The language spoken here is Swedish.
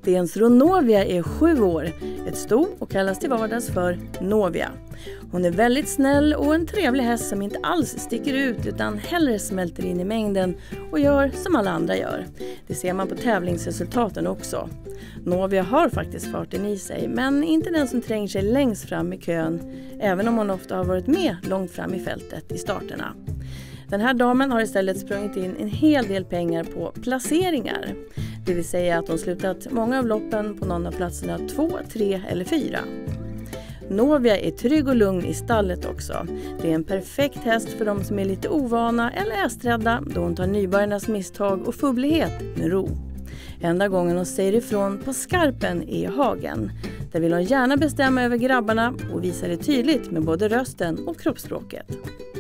Stensrå Novia är 7 år, ett sto och kallas till vardags för Novia. Hon är väldigt snäll och en trevlig häst som inte alls sticker ut utan hellre smälter in i mängden och gör som alla andra gör. Det ser man på tävlingsresultaten också. Novia har faktiskt farten i sig, men inte den som tränger sig längst fram i kön, även om hon ofta har varit med långt fram i fältet i starterna. Den här damen har istället sprungit in en hel del pengar på placeringar. Det vill säga att hon slutat många av loppen på någon av platserna 2, 3 eller 4. Novia är trygg och lugn i stallet också. Det är en perfekt häst för de som är lite ovana eller hästrädda då hon tar nybörjarnas misstag och fubblighet med ro. Enda gången hon säger ifrån på skarpen är i hagen. Där vill hon gärna bestämma över grabbarna och visa det tydligt med både rösten och kroppsspråket.